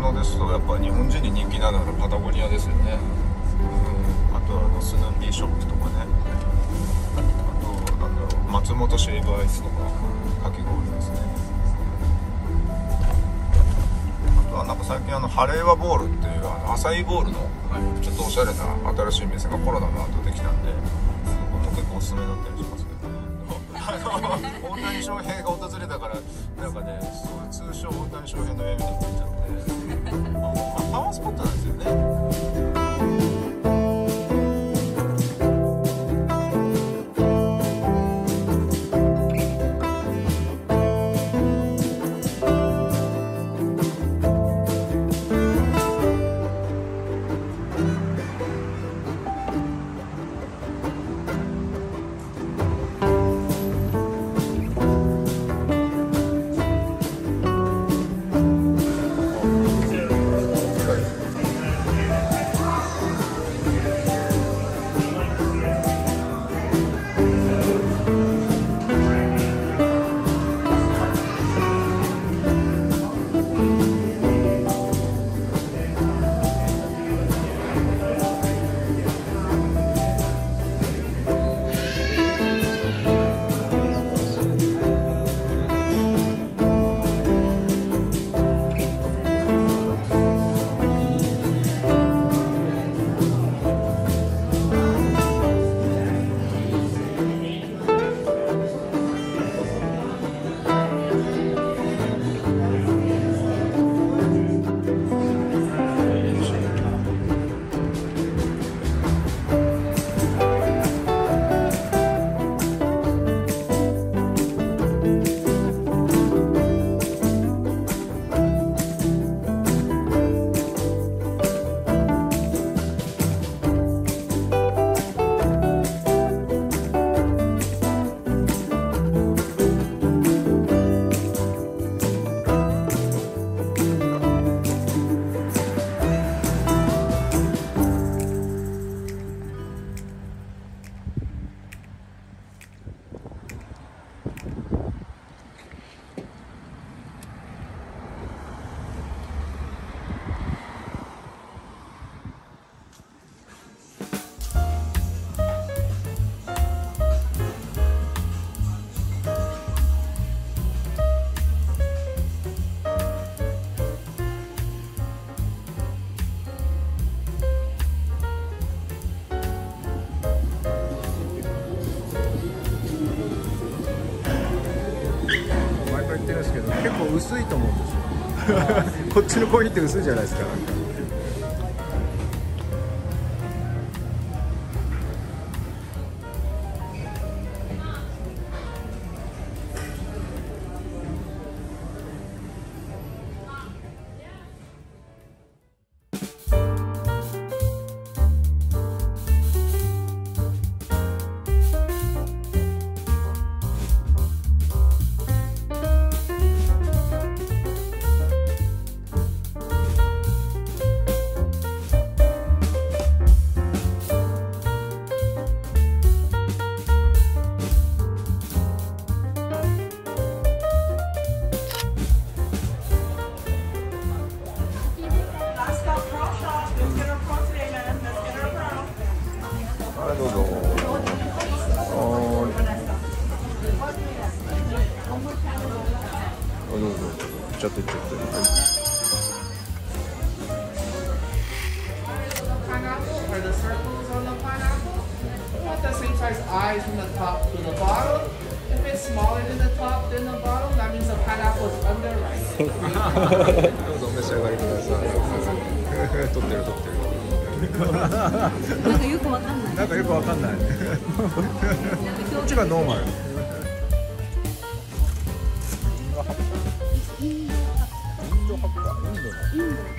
物ですとやっぱ日本人に人気なのはパタゴニアですよね。あとスヌーピーショップとかね、あとなんだろう、松本シェイブアイスとかかき氷ですね。あとはなんか最近ハレーワボールっていうアサイーボールのちょっとおしゃれな新しい店がコロナの後できたんで、そこも結構おすすめだったりしますけどね。大谷翔平が訪れたからなんかね、通称大谷翔平の家みたいになっちゃってパワースポットなんですよね。 結構薄いと思うんですよ。こっちのコーヒーって薄いじゃないですか。なんかどうぞ。どうぞ。ちょっと。 Pineapple are the circles on the pineapple. We want the same size eyes from the top to the bottom. If it's smaller than the top than the bottom, that means the pineapple is underripe. どうぞお召し上がりください。撮ってる。 なんかよくわかんない。 こっちがノーマル。インドハブか。インド。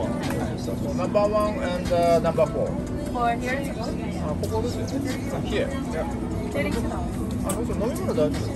So number 1 and number 4. For here to go? ここですよね。Here. Yeah. 出てきた。 飲み物大丈夫です。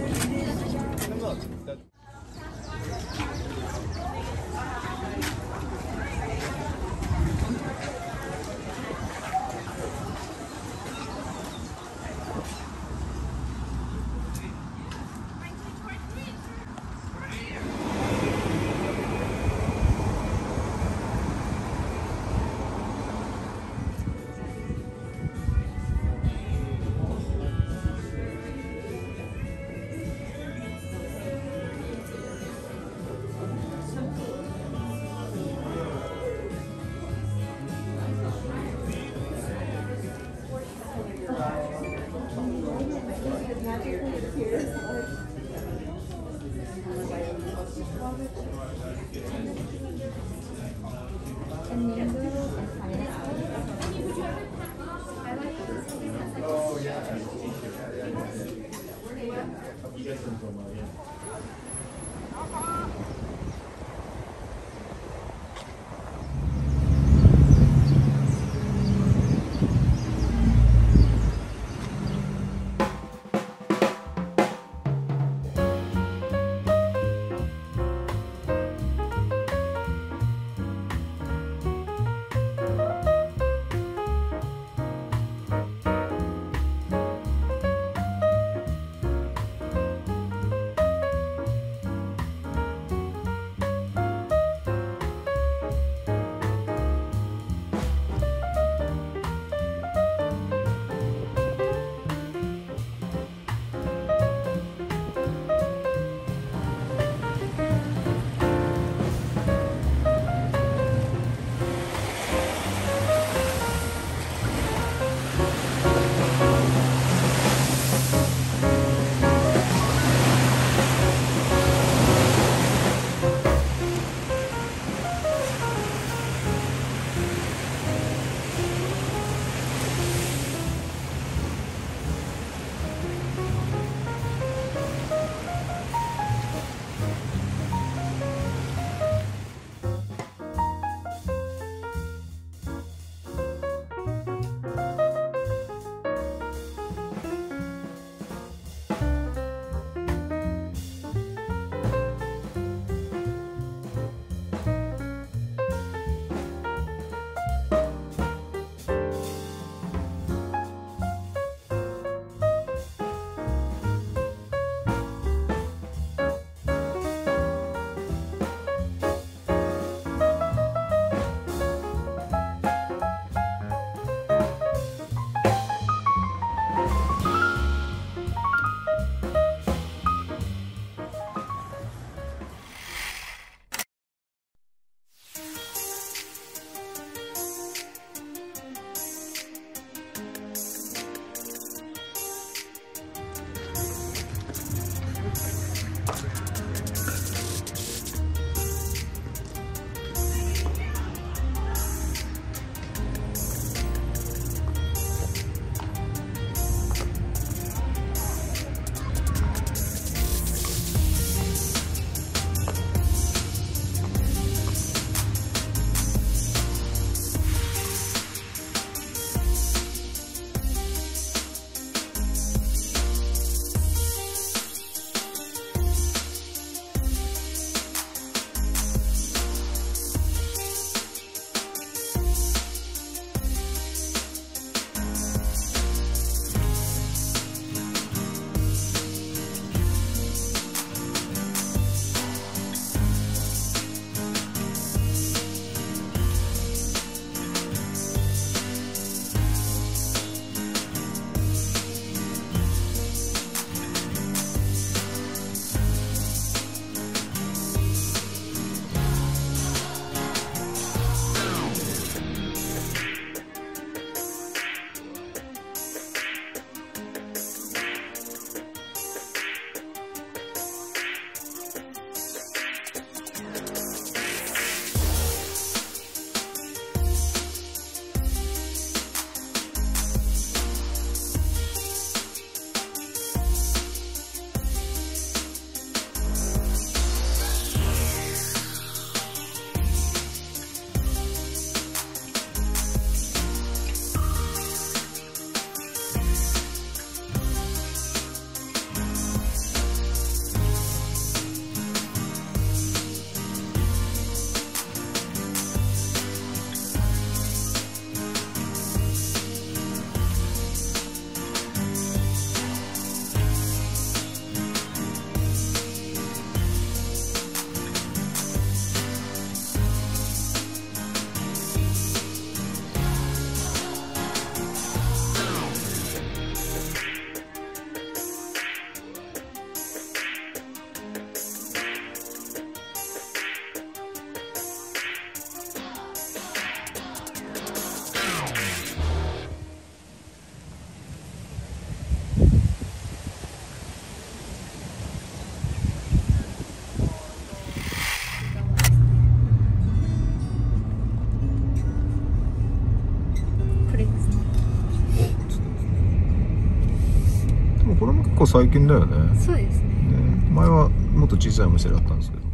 構最近だよね。 そうですね。 前はもっと小さいお店だったんですけど。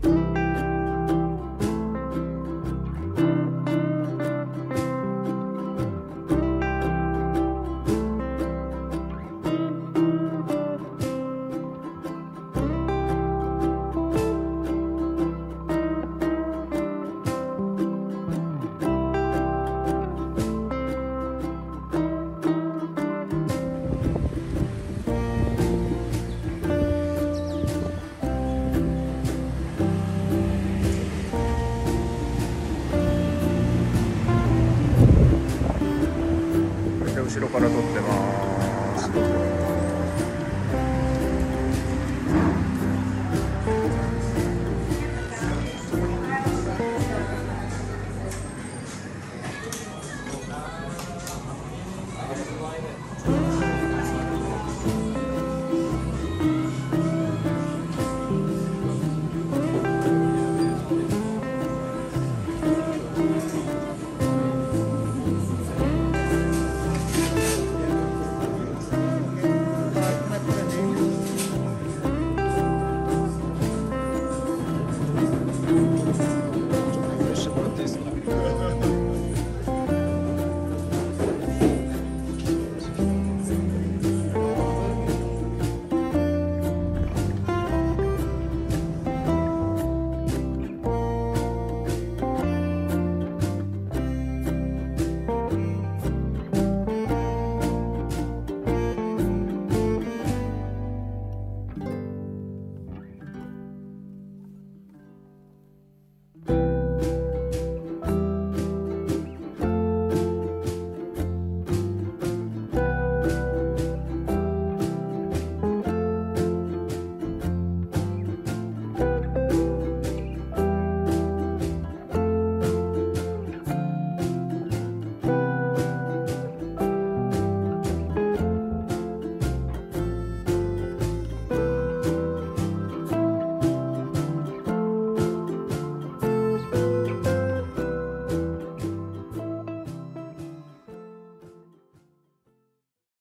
後ろから撮ってます。